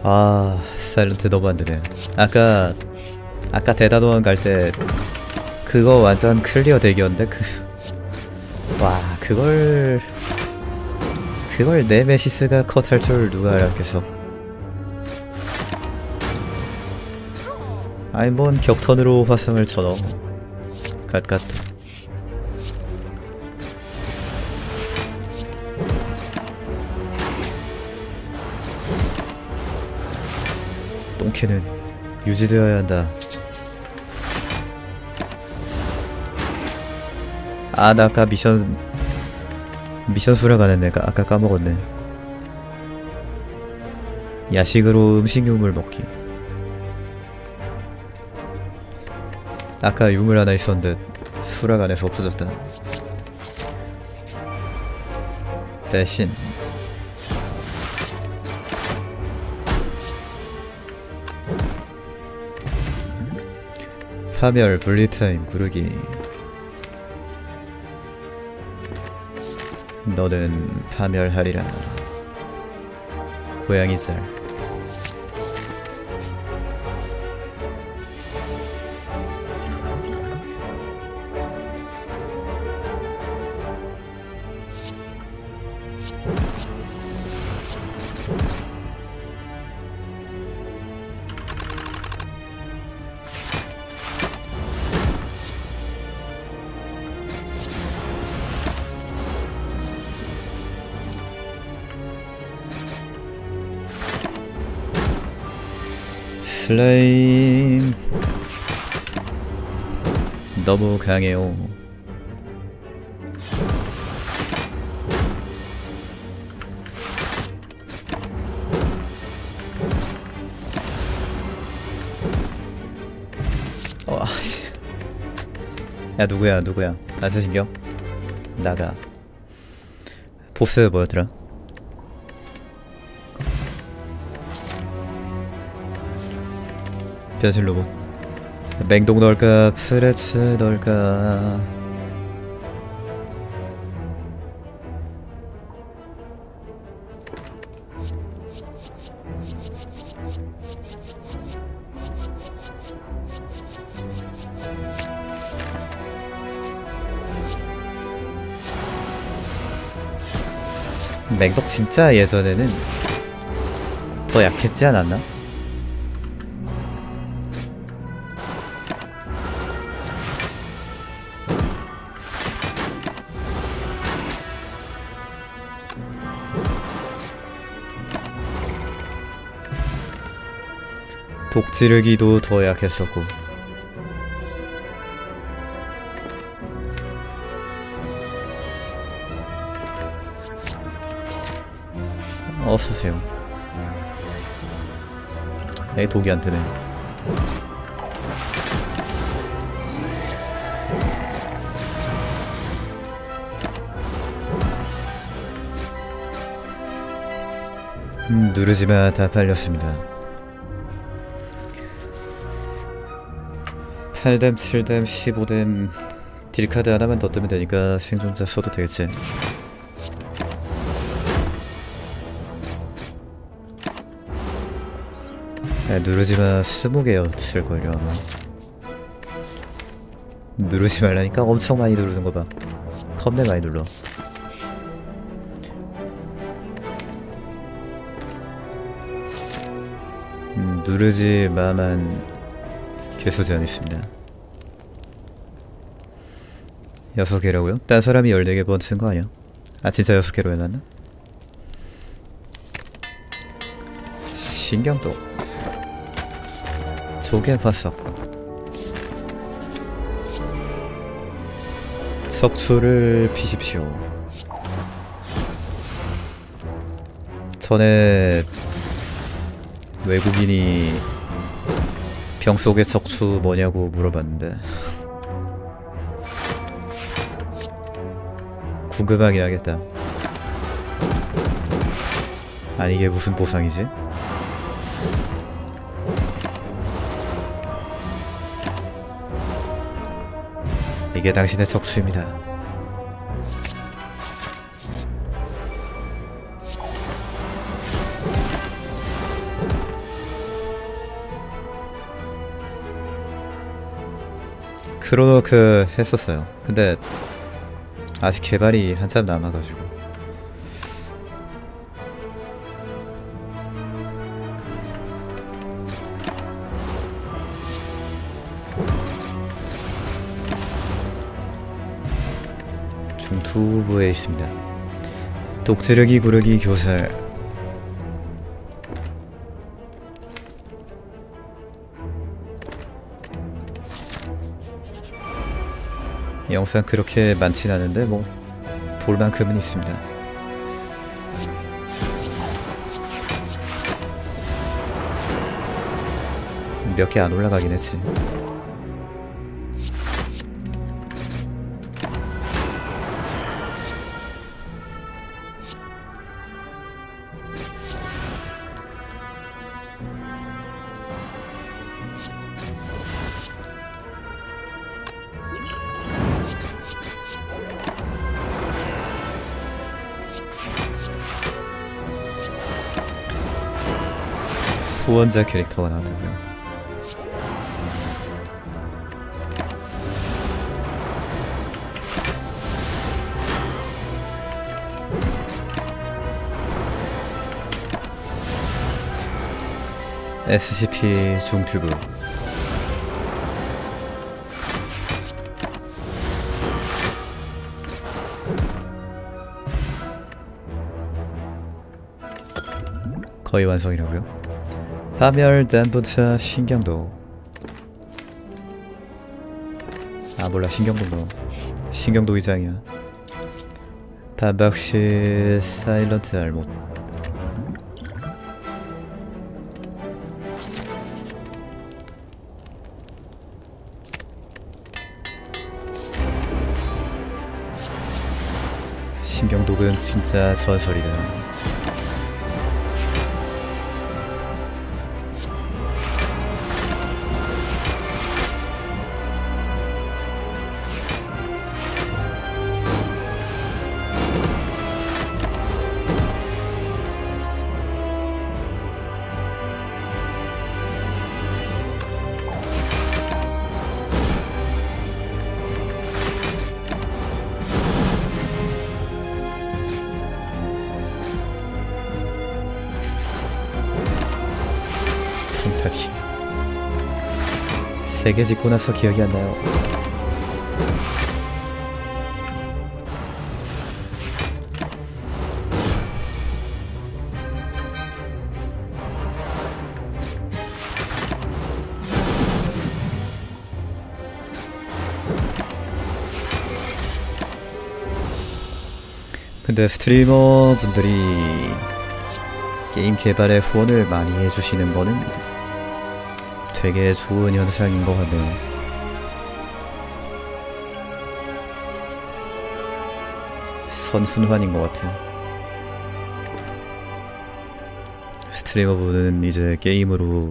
아, 사일런트 너무 안되네. 아까 대다도원 갈 때 그거 완전 클리어 대기였는데 와, 그걸 네메시스가 컷할 줄 누가 알았겠어. 아니 뭔 격턴으로 화성을 쳐넣어. 갓갓. 똥캐는 유지되어야 한다. 아, 나 아까 미션 수락 안 했네. 아까 까먹었네. 야식으로 음식 유물 먹기. 아까 유물 하나 있었는데 수락 안 해서 없어졌다. 대신 파멸 분리타임 구르기. 너는 파멸하리라. 고양이 짤. 슬라임 너무 강해요. 야, 누구야 나한테 신경 나가. 보스 뭐였더라? 변신 로봇. 맹독 넣을까 프레츠 넣을까. 맹독 진짜 예전에는 더 약했지 않았나? 독지르기도 더 약했었고. 어서오세요. 에이, 독이 안 뜨네. 누르지마. 다 팔렸습니다. 8뎀, 7뎀, 15뎀 딜카드 하나만 더 뜨면 되니까 생존자 써도 되겠지. 야, 누르지마. 20개였을걸요 아마. 누르지 말라니까 엄청 많이 누르는 거 봐. 겁내 많이 눌러. 누르지 마만 개수 제한 있습니다. 6개라고요? 딴 사람이 14개 번쓴 거 아니야? 아, 진짜 6개로 해놨나? 신경도 조개 파석. 척추를 피십시오. 전에 외국인이 병 속의 척추 뭐냐고 물어봤는데 궁금하긴 하겠다. 아니, 이게 무슨 보상이지? 이게 당신의 척추입니다. 크로노크 했었어요. 근데 아직 개발이 한참 남아가지고. 중투부에 있습니다. 독재력이 고르기 교살. 영상 그렇게 많진 않은데 뭐 볼만큼은 있습니다. 몇 개 안 올라가긴 했지. 후원자 캐릭터가 나왔다고요. SCP 중튜브. 거의 완성이라고요? 파멸 단부차 신경도. 아 몰라, 신경도 의장이야. 반박시 사일런트 알못. 신경독은 진짜 전설이다. 세 개 짓고 나서 기억이 안 나요. 근데 스트리머 분들이 게임 개발에 후원을 많이 해주시는 거는 되게 좋은 현상인 것 같네요. 선순환인 것 같아요. 스트리머분은 이제 게임으로,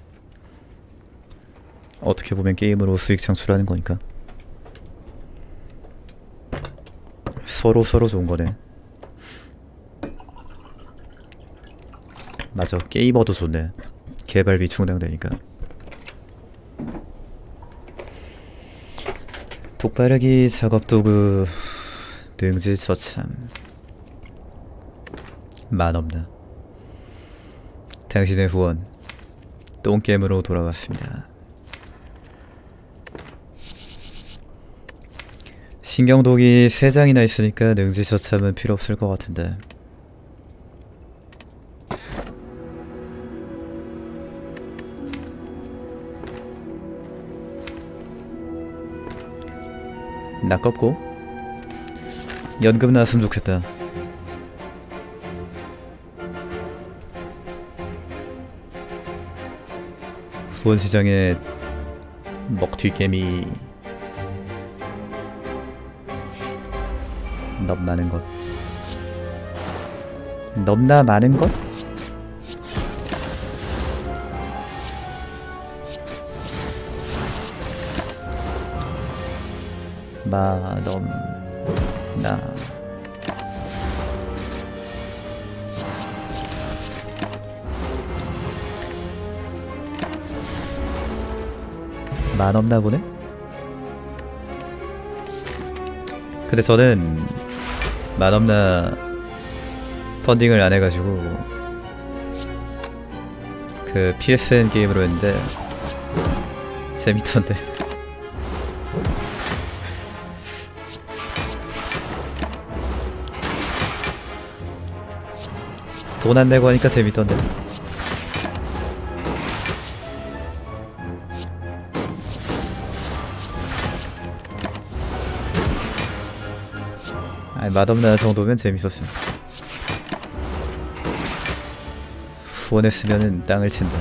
어떻게 보면 게임으로 수익 창출하는 거니까 서로 좋은 거네. 맞아, 게이머도 좋네. 개발비 충당되니까. 독바르기 작업도구 능지처참. 만없나. 당신의 후원 똥겜으로 돌아왔습니다. 신경독이 3장이나 있으니까 능지처참은 필요 없을 것 같은데. 나껍고 연금 나왔으면 좋겠다. 후원시장에 먹튀개미 넘나는 것. 넘나 많은 것? 넘나 많없나 보네? 근데 저는 맛없나 펀딩을 안 해가지고 그 PSN 게임으로 했는데 재밌던데. 돈 안 내고 하니까 재밌던데. 아니 맛없나 정도면 재밌었음. 후원했으면은 땅을 친다.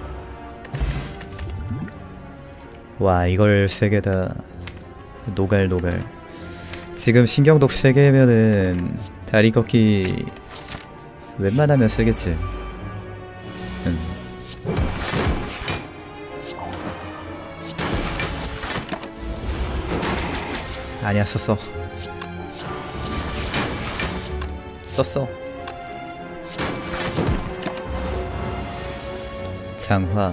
와 이걸 3개 다 노갈. 지금 신경독 3개면은 다리 꺾기 웬만하면 쓰겠지. 아니야 썼어. 장화.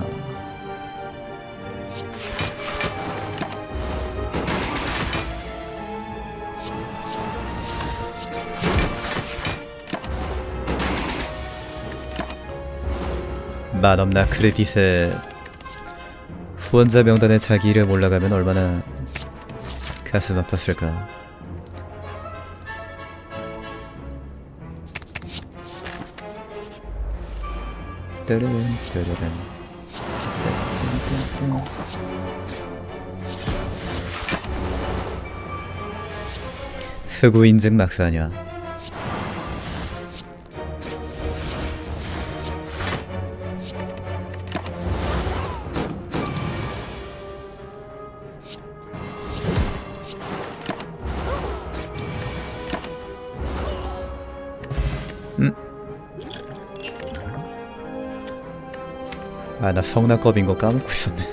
맛없나 크레딧에 후원자 명단에 자기 이름 올라가면 얼마나 가슴 아팠을까. 흑우 인증 막사냐. 아, 나 성나컵인 거 까먹고 있었네.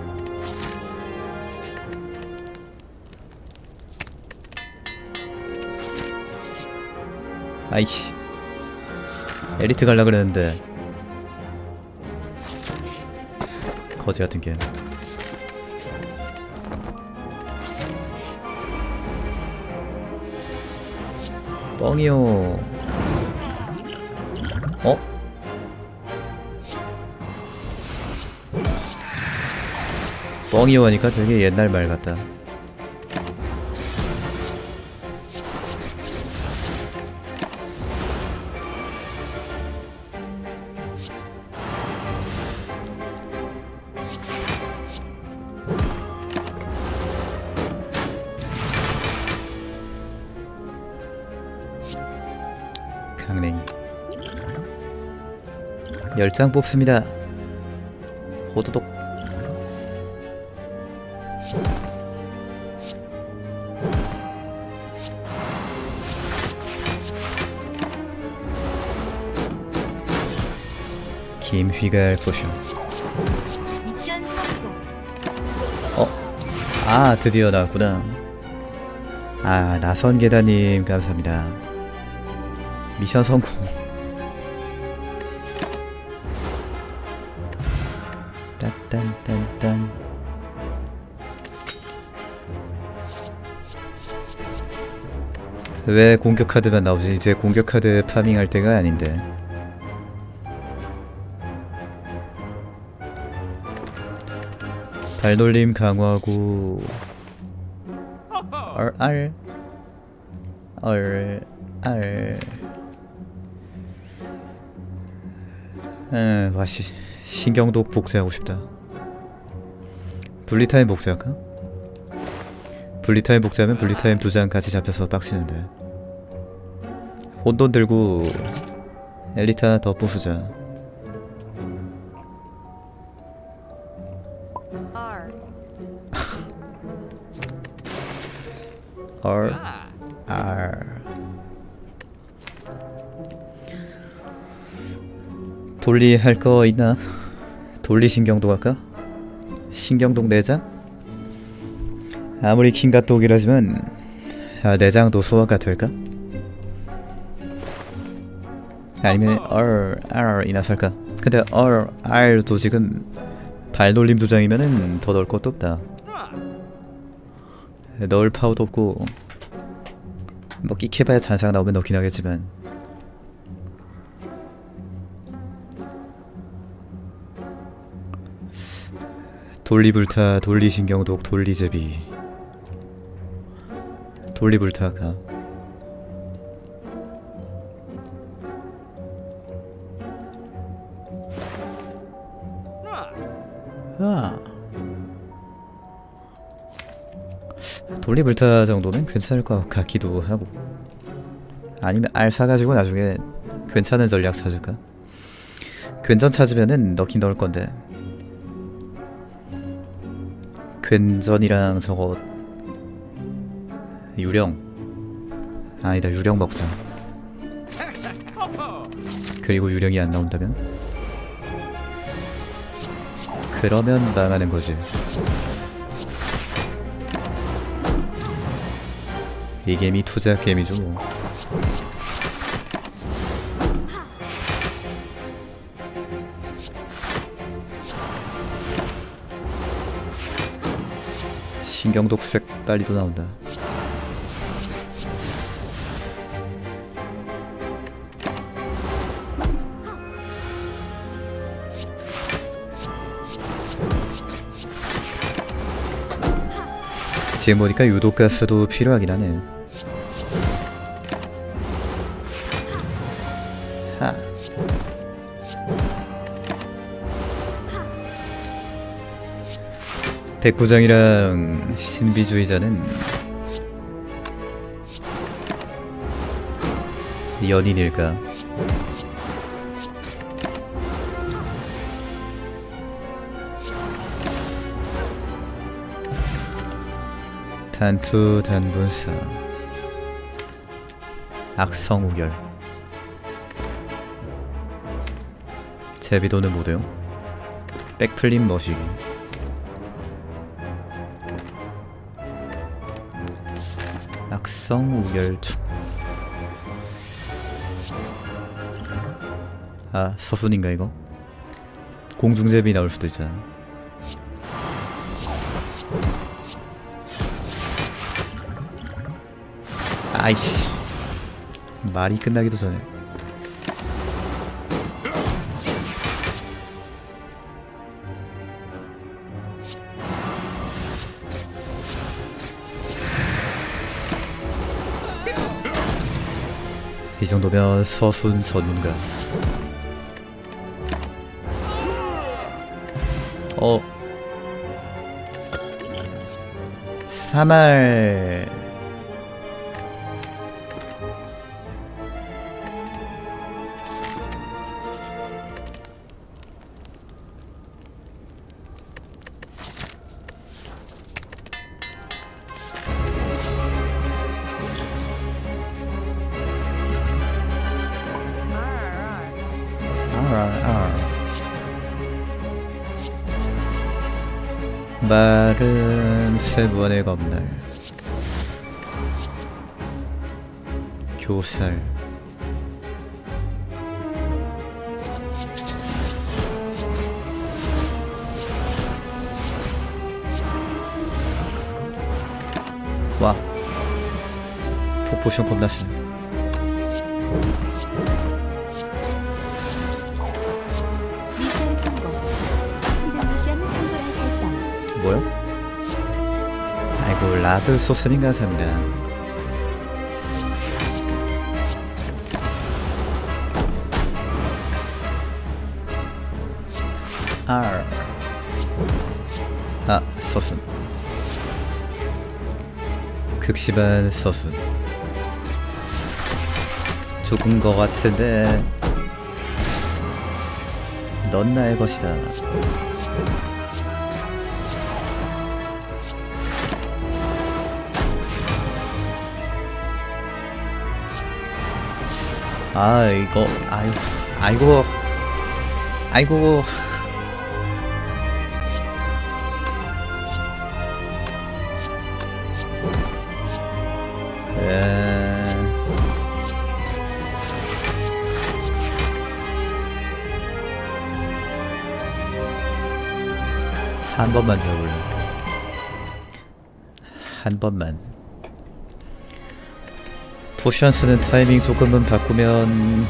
아이씨, 엘리트 갈라 그랬는데 거지 같은 게임. 뻥이요. 어? 뻥이요 하니까 되게 옛날 말 같다. 강냉이 10장 뽑습니다. 호도독. 김휘갈 포션. 미션 성공. 아 드디어 나왔구나. 아 나선계단님 감사합니다. 미션 성공. 딴딴딴딴. 왜 공격 카드만 나오지? 이제 공격 카드 파밍할 때가 아닌데. 발놀림 강화구 R 와씨 신경독 복제하고 싶다. 분리타임 복제할까? 분리타임 복제하면 분리타임 2장 같이 잡혀서 빡치는데. 혼돈 들고 엘리트 하나 더 부수자. R 돌리 할 거 있나? 돌리 신경독 할까? 신경독 4장? 아무리 킹갓독이라지만 4장도 소화가 될까? 아니면 R이나 살까? 근데 R도 지금 발놀림 2장이면은 더 넣을 것도 없다. 넣을 파워도 없고 뭐 끽해봐야 잔상 나오면 넣긴 하겠지만. 돌리불타, 돌리신경독, 돌리제비. 돌리불타가 돌리불타 정도면 괜찮을 것 같기도 하고. 아니면 알 사가지고 나중에 괜찮은 전략 찾을까? 괜전 찾으면은 넣긴 넣을 건데. 괜전이랑 저거 유령. 아니다, 유령 먹자. 그리고 유령이 안 나온다면? 그러면 망하는 거지. 이 게임이 투자 게임이죠 뭐. 신경독 수색 빨리도 나온다. 지금 보니까 유독가스도 필요하긴 하네. 하. 백부장이랑 신비주의자는 연인일까? 단투 단분사 악성우결 제비도는 못해요. 백플립 머시기 악성우결충. 아 서순인가 이거? 공중제비 나올 수도 있잖아. 아이씨 말이 끝나기도 전에. 이 정도면 서순 전문가. 사말 말은 세번의 검날 교살 와 폭포션 겁나 쓰네. 뭐요? 아이고 라드 소스님 감사합니다. R 아 서순 극심한 서순 죽은 거 같은데 넌 나의 것이다. 아 이거 아이고 한 번만 더 해볼래. 한 번만. 포션 쓰는 타이밍 조금만 바꾸면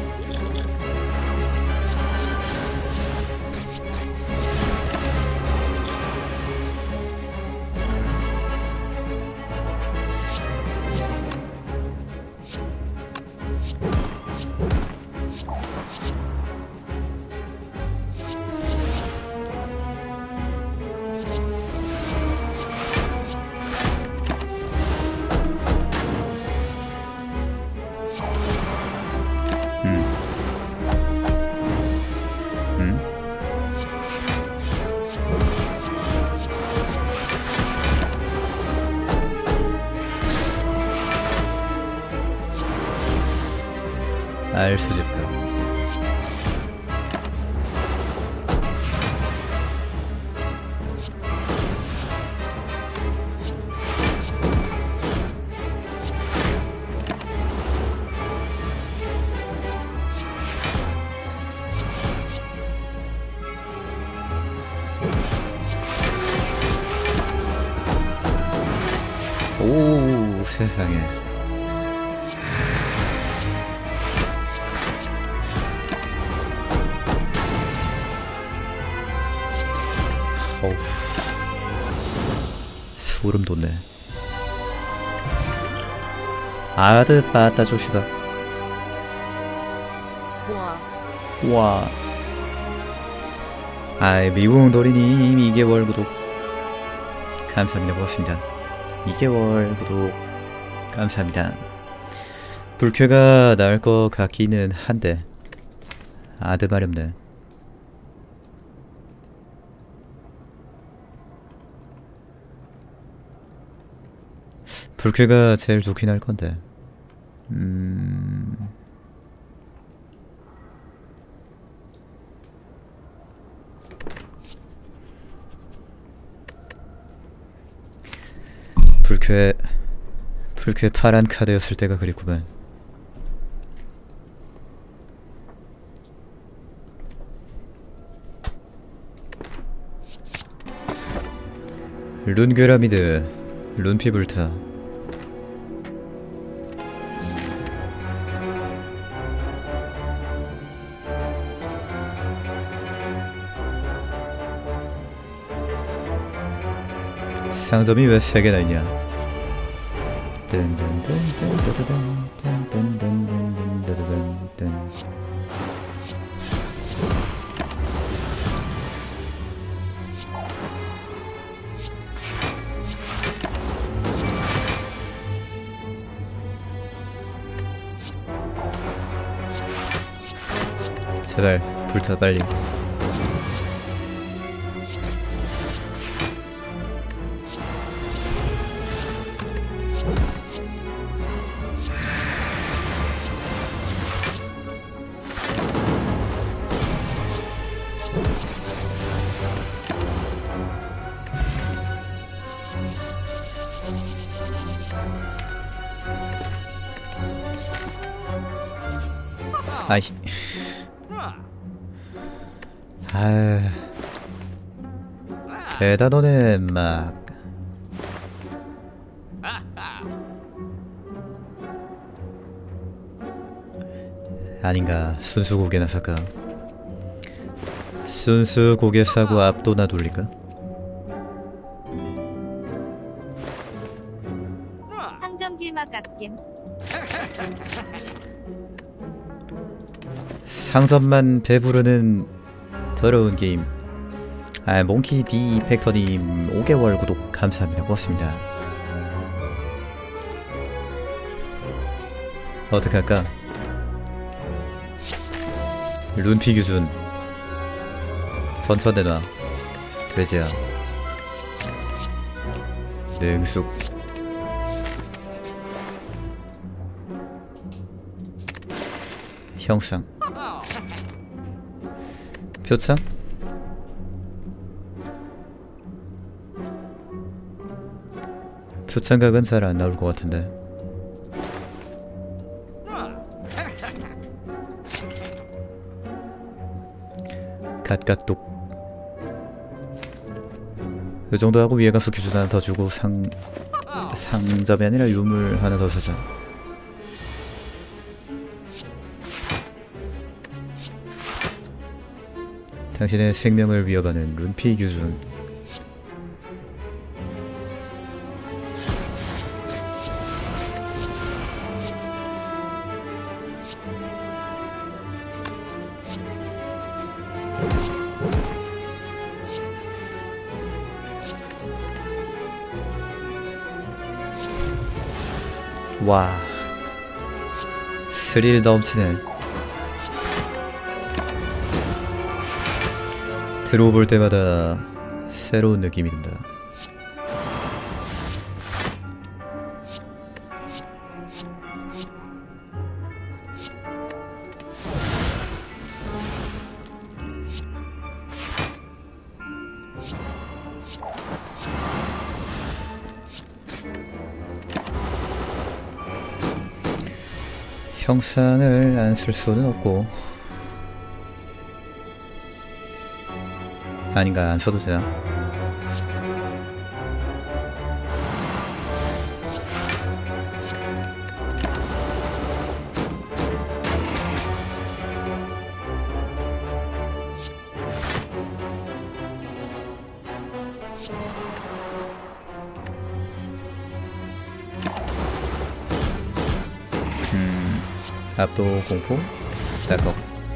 알 수집가. 오, 세상에. 어우, 소름 돋네. 아드 빠따 조시가. 와. 아이, 미국 도리님 2개월 구독 감사합니다. 고맙습니다. 2개월 구독 감사합니다. 불쾌가 나을 것 같기는 한데 아드 마렵네. 불쾌가 제일 좋긴 할 건데. 불쾌 파란 카드였을 때가 그립구만. 룬괴라미드, 룬피불타. 상점이 왜 3개나 있냐? 제발 불타 빨리. 아이. 아유. 대단하네 막. 아닌가. 순수 고개나 살까? 순수 고개 사고 압도나 돌릴까? 상점 길막 깎겜. 상점만 배부르는 더러운 게임. 아, 몽키 D 팩터님 5개월 구독 감사합니다. 고맙습니다. 어떡할까? 룬피 기준 전천 내놔. 돼지야. 능숙. 형상. 표창? 표창각은 잘 안 나올 것 같은데. 갓갓독. 이 정도 하고 위에 가서 기준 하나 더 주고 상점이 아니라 유물 하나 더 사자. 당신의 생명을 위협하는 룬피 규준. 와, 스릴 넘치네. 들어볼 때마다 새로운 느낌이 든다. 형상을 안 쓸 수는 없고, 아닌가, 안 써도 되나? 압도 공포? 스타커.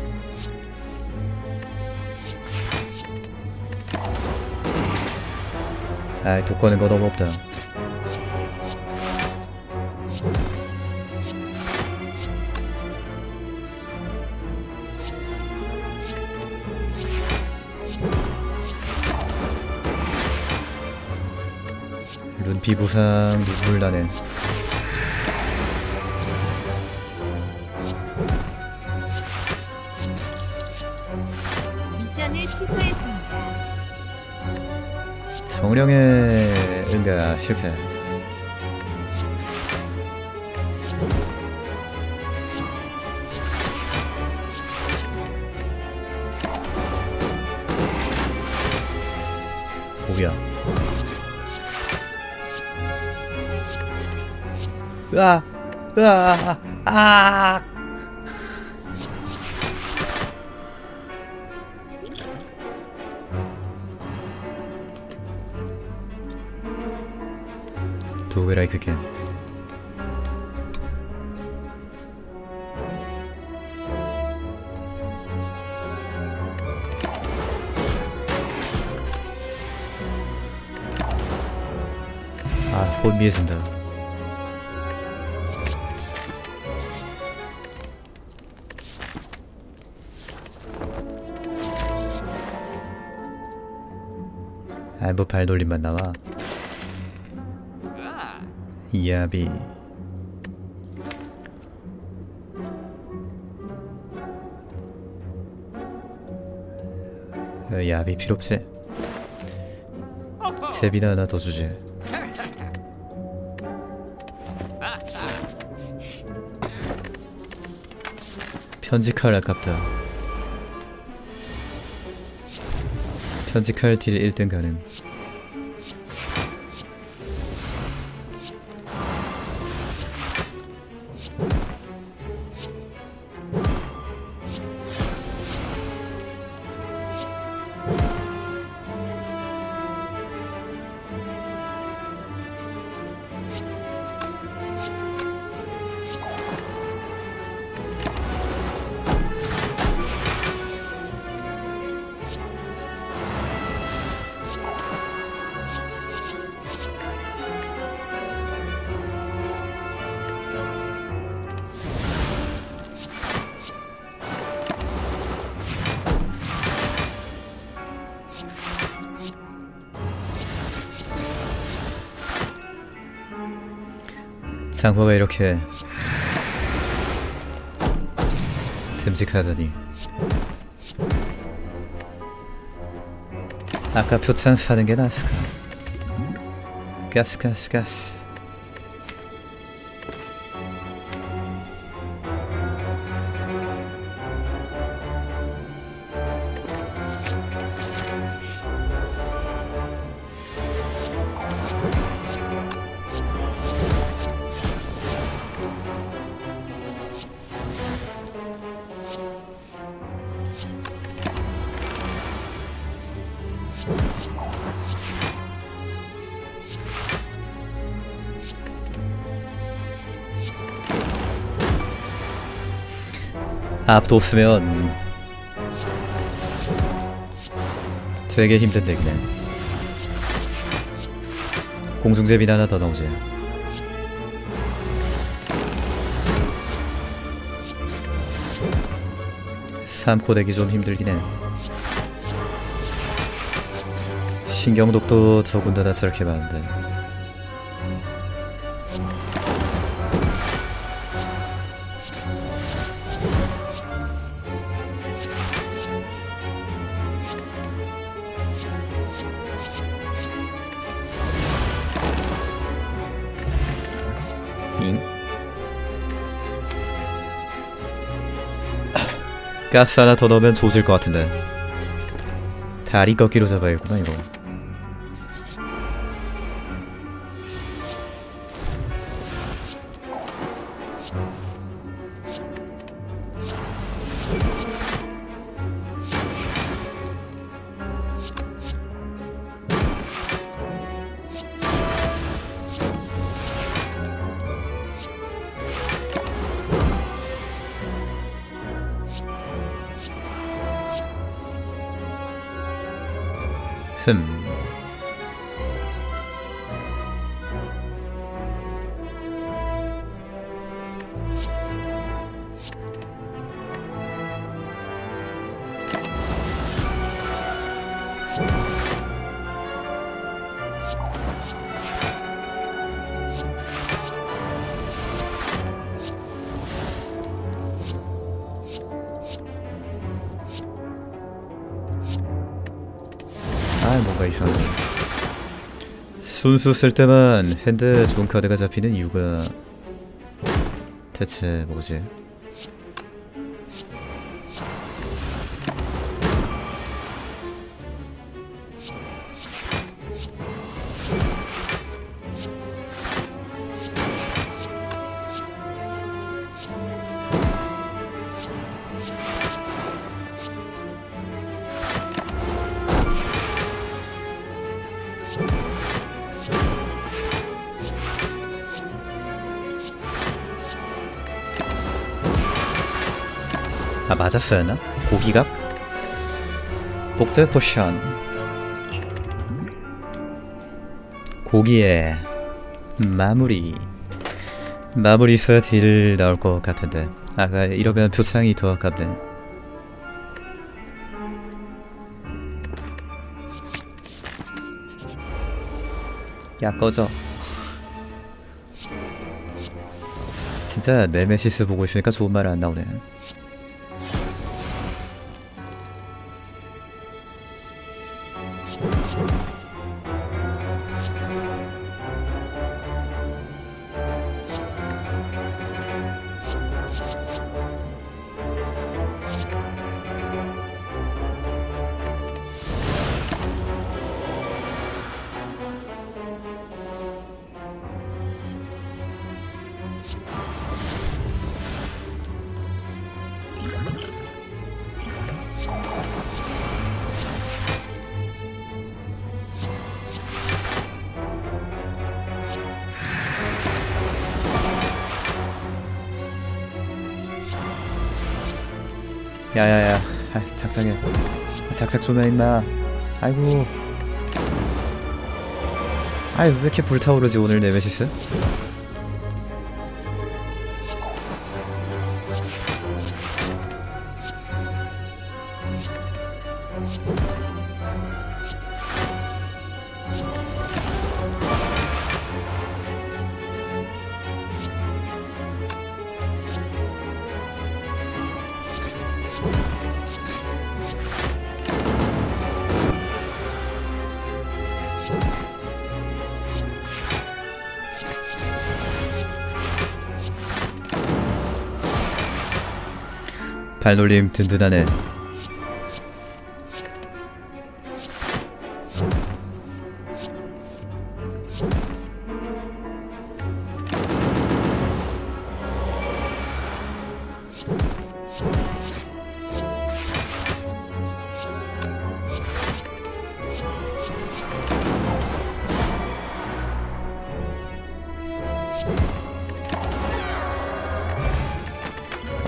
아이, 독거는 거 너무 없다. 룬피 부상 눈물 나네. 미션을 취소했습니다. 정령의 응가 실패. 오야. 으아, 으아, 아. Do it like again. 아, 혼미해진다. 아, 뭐 발놀림만 나와. 야비. 야비 필요 없지. 제비나 하나 더 주지. 편지칼 아깝다. 편지칼 딜 1등 가능. 장화가 이렇게 듬직하다니. 아까 표창 사는 게 나았을까? 가스 가스 가스. 앞도 없으면 되게 힘든 덱이네. 공중제비 하나 더 넣으지. 삼코 덱이 좀 힘들긴 해. 신경독도 더군다나 저렇게 많은데. 가스 하나 더 넣으면 조질 것 같은데. 다리 꺾기로 잡아야겠구나 이거. 흠. 뭔가 이상하네. 순수 쓸 때만 핸드 좋은 카드가 잡히는 이유가 대체 뭐지? 아 맞았어야 했나? 고기각? 복제 포션 고기에 마무리 있어야 딜 나올 것 같은데 아까 이러면 표창이 더 아깝네. 야 꺼져. 진짜 네메시스 보고 있으니까 좋은 말 안 나오네. 야야야, 작작해. 작작 좀 해 임마. 아이고. 아이 왜 이렇게 불타오르지 오늘 네메시스? 발놀림 든든하네.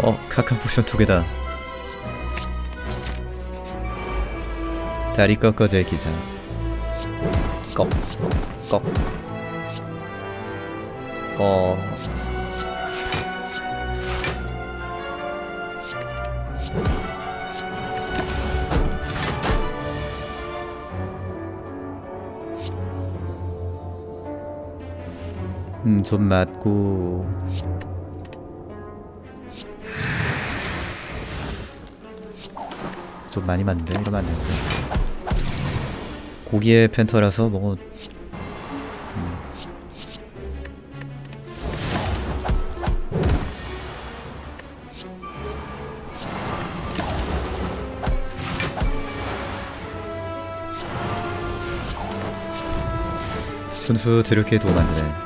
카칸 포션 2개다. 다리 꺾어져의 기사. 꺽. 좀 맞고. 좀 많이 맞는데? 이러면 안 되는데. 고기의 펜터라서 뭐 순수 드럽게 도움 안 되네.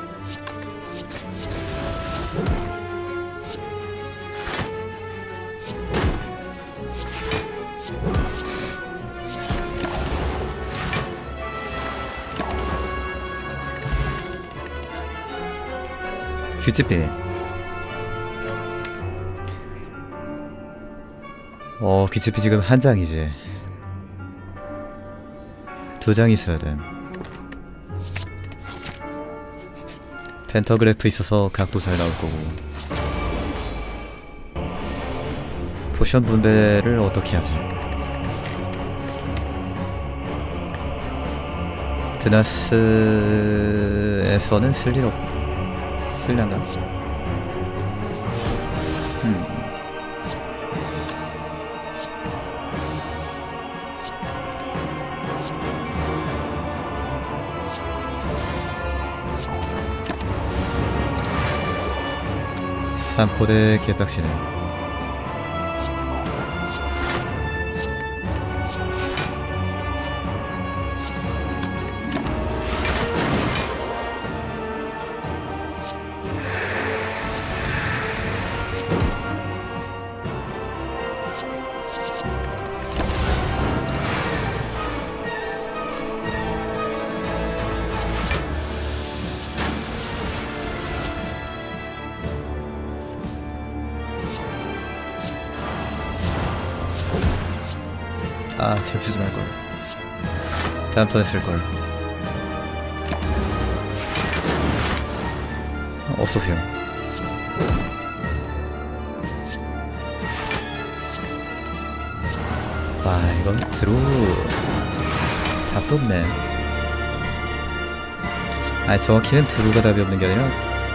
규집비. 규집비 지금 한 장이지. 2장 있어야 돼. 펜터그래프 있어서 각도 잘 나올 거고. 포션 분배를 어떻게 하지? 드나스에서는 쓸 일 없고. 쓸려나? 삼코대 개빡치네. 지금 쓰지 말걸. 다음 턴에 쓸걸. 어서오세요. 와, 이건 드루 답도 없네. 아니, 정확히는 드루가 답이 없는 게 아니라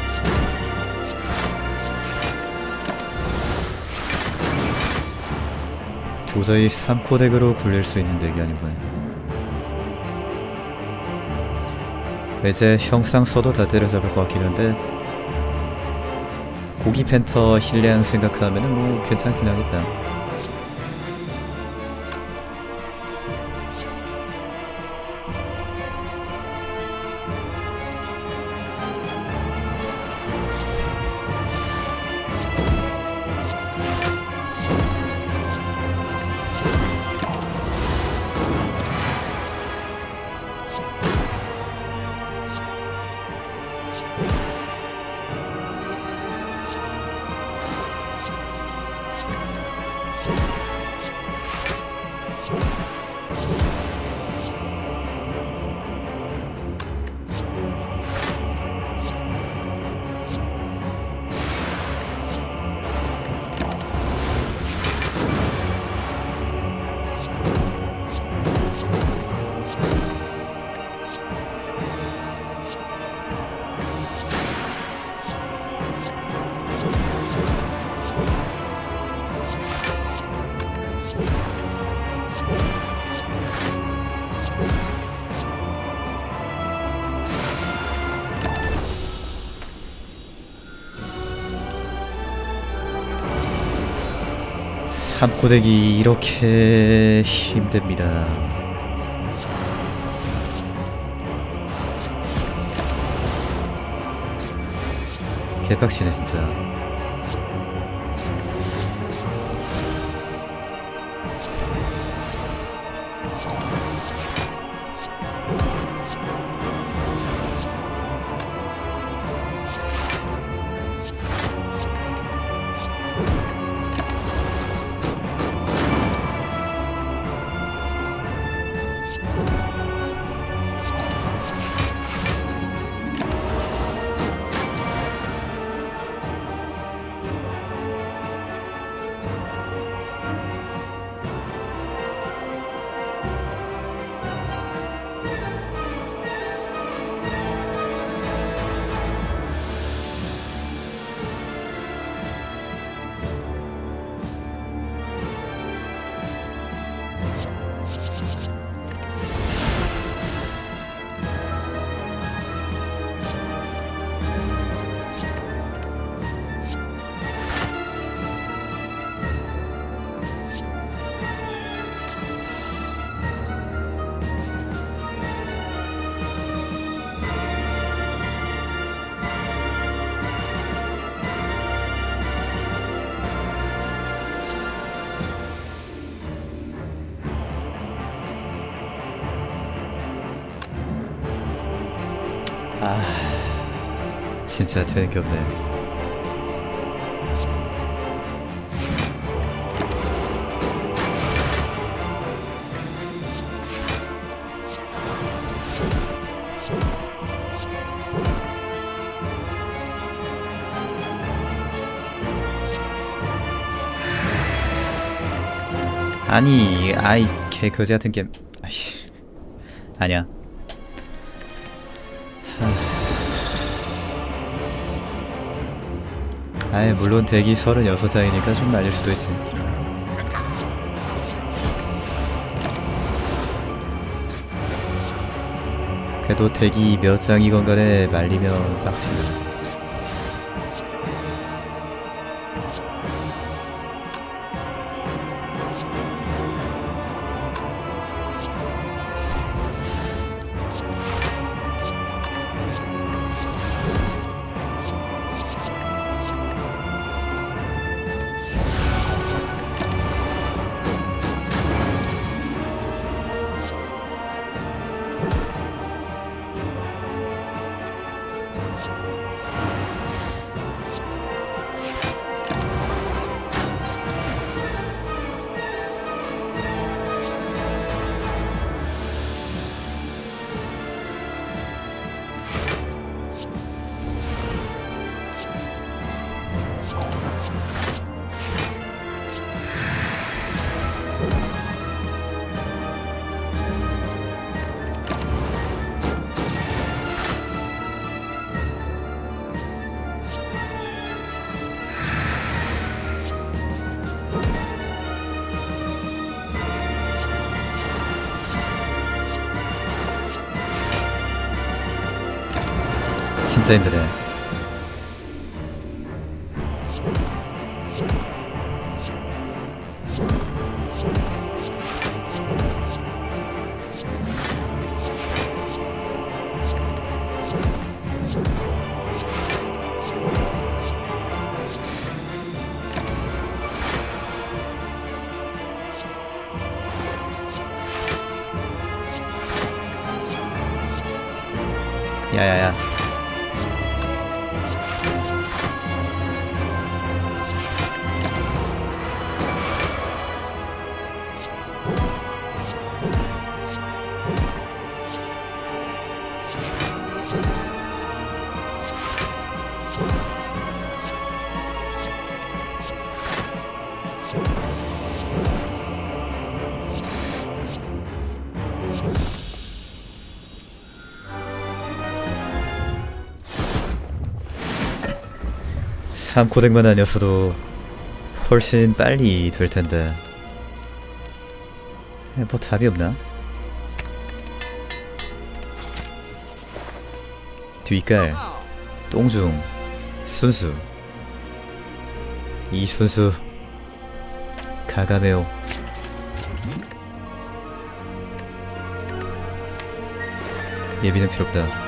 도저히 3코 덱으로 굴릴 수 있는 덱이 아니구나. 이제 형상 써도 다 때려잡을 것 같긴 한데 고기 펜터 힐량 생각하면은 뭐 괜찮긴 하겠다. 삼코덱이 이렇게 힘듭니다. 개빡치네 진짜. 진짜 되는 게 없네. 아니, 아이 개 거지 같은 게임. 아이씨, 아니야. 아이, 물론 대기 36장이니까 좀 말릴 수도 있지. 그래도 대기 몇 장이건 간에 말리면 빡치네. 진짜 힘드네. 야야야. 삼코덱만 아니었어도 훨씬 빨리 될 텐데. 뭐 답이 없나? 뒷갈, 똥중, 순수. 이 순수 가가메오. 예비는 필요 없다.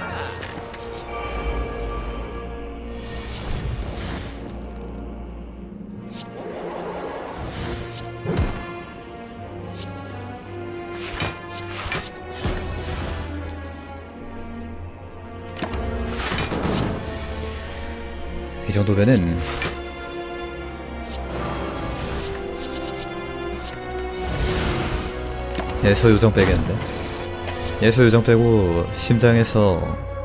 이 정도면은 예소 요정 빼겠는데? 예소 요정 빼고 심장에서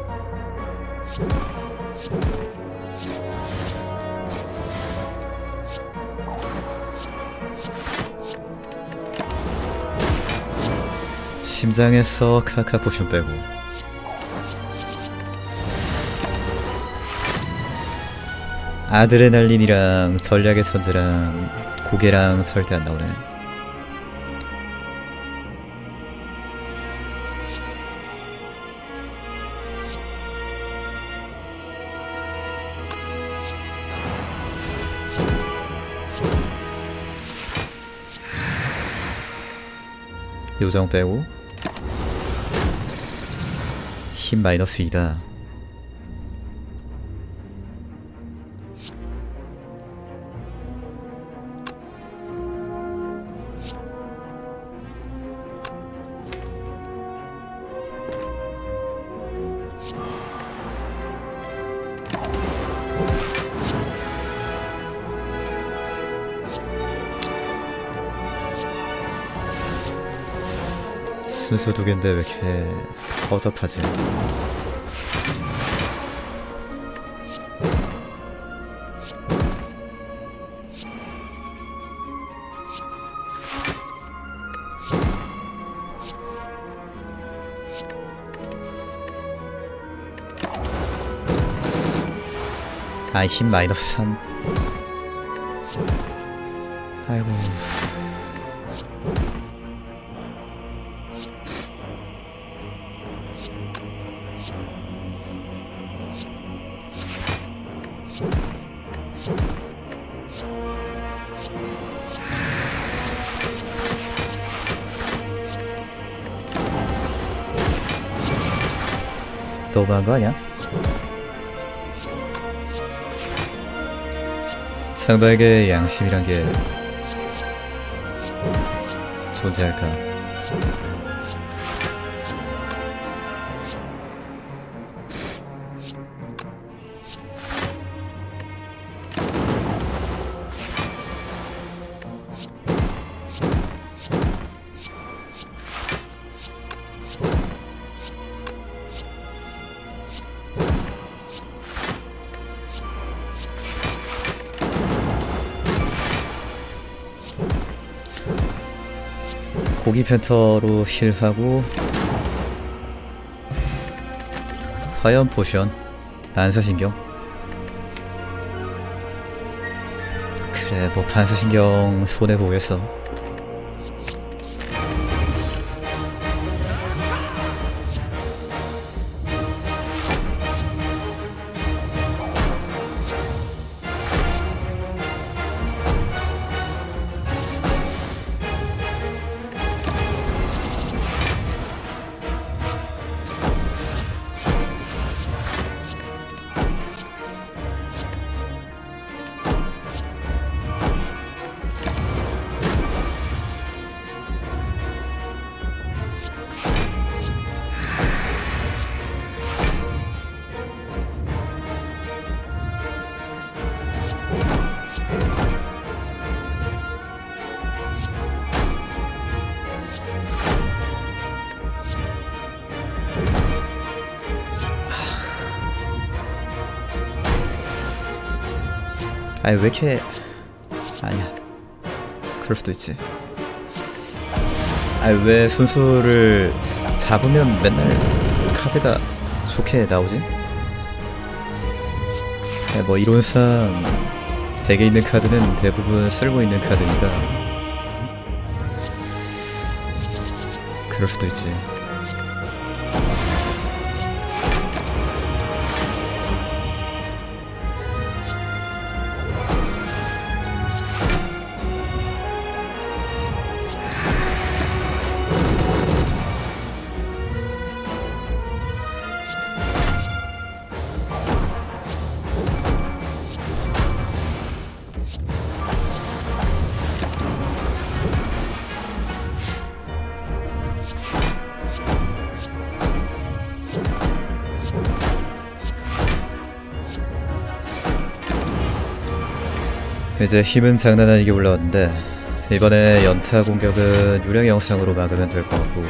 심장에서 카카 포션 빼고 아드레날린이랑 전략의 천재랑 고개랑 절대 안 나오네. 요정 빼고 힘 마이너스 2다. 순수 두 갠데 왜 이렇게 허접하지? 아, 힘 마이너스 3. 아이고. 너무한 거 아니야? 상대에게 양심이란 게 존재할까? 고기 펜터로 힐하고 화염 포션 반사신경. 그래 뭐 반사신경 손해보겠어. 아니 왜 이렇게 아니야 그럴 수도 있지. 아니 왜 순수를 잡으면 맨날 카드가 좋게 나오지? 뭐 이론상 덱에 있는 카드는 대부분 쓸고 있는 카드니까 그럴 수도 있지. 이제 힘은 장난 아니게 올라왔는데 이번에 연타 공격은 유령 영상으로 막으면 될 것 같고,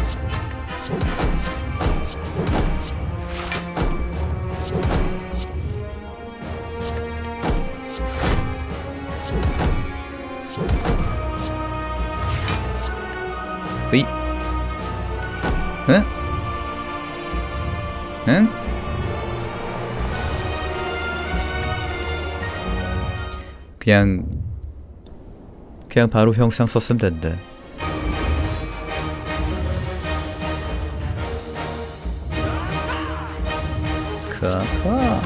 으이? 응? 응? 그냥 바로 형상 썼으면 된대. 크아.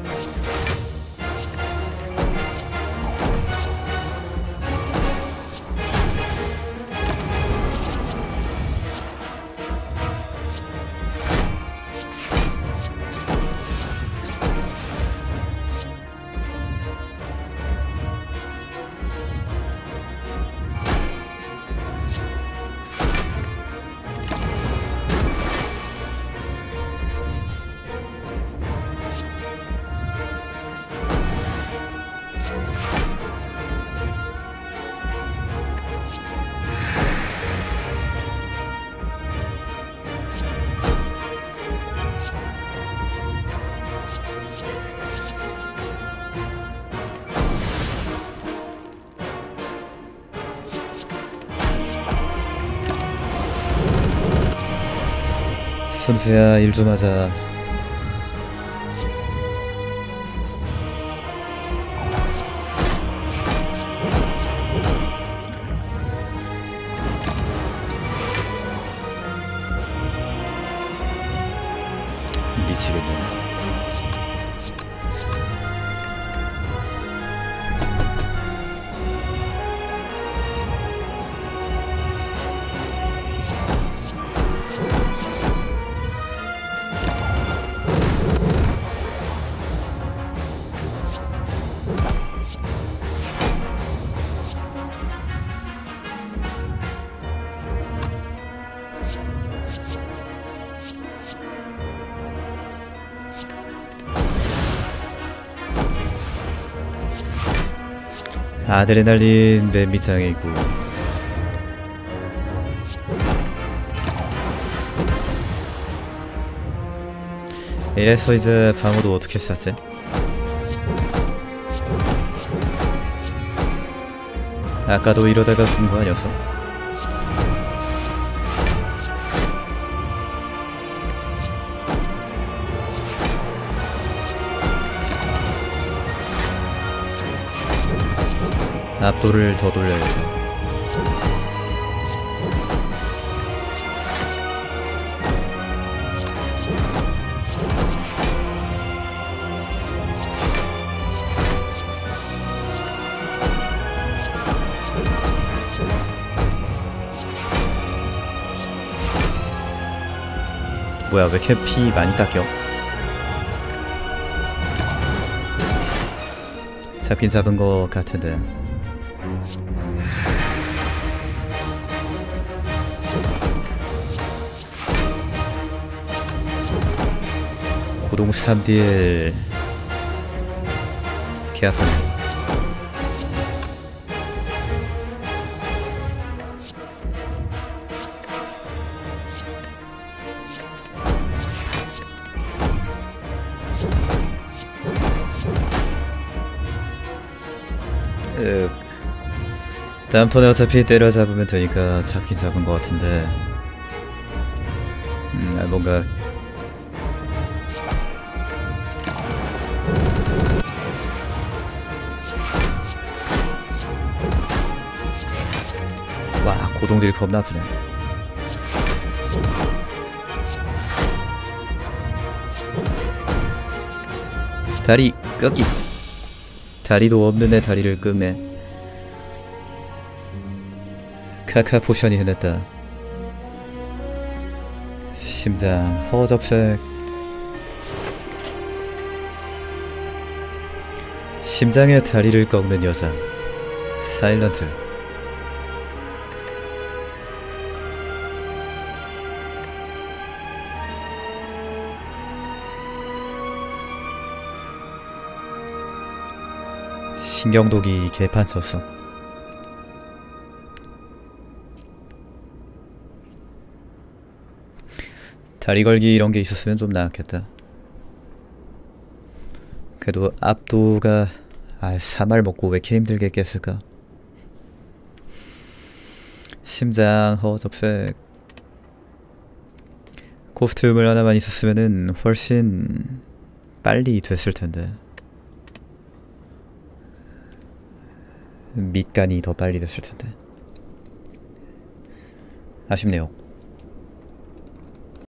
순수야, 일 좀 하자. 미치겠네. 아드레날린 맨 밑장이고, 이래서 이제 방어도 어떻게 쌌지? 아까도 이러다가 죽은 거 아니었어? 앞도를 더 돌려야겠다. 뭐야, 왜 이렇게 피 많이 깎여? 잡긴 잡은 거 같은데. 고동 3딜 개 아프네. 다음 턴에 어차피 때려잡으면 되니까 잡긴 잡은 것 같은데, 뭔가 와, 고동들이 겁나 아프네. 다리 꺾기. 다리도 없는 애 다리를 끄네. 카카 포션이 해냈다. 심장 허접색. 심장에 다리를 꺾는 여자 사일런트. 신경독이 개판 쳤어. 다리 걸기 이런 게 있었으면 좀 나았겠다. 그래도 압도가 3알 먹고 왜 이렇게 힘들게 깼을까? 심장 허접색. 코스튬을 하나만 있었으면은 훨씬 빨리 됐을 텐데. 밑간이 더 빨리 됐을 텐데. 아쉽네요.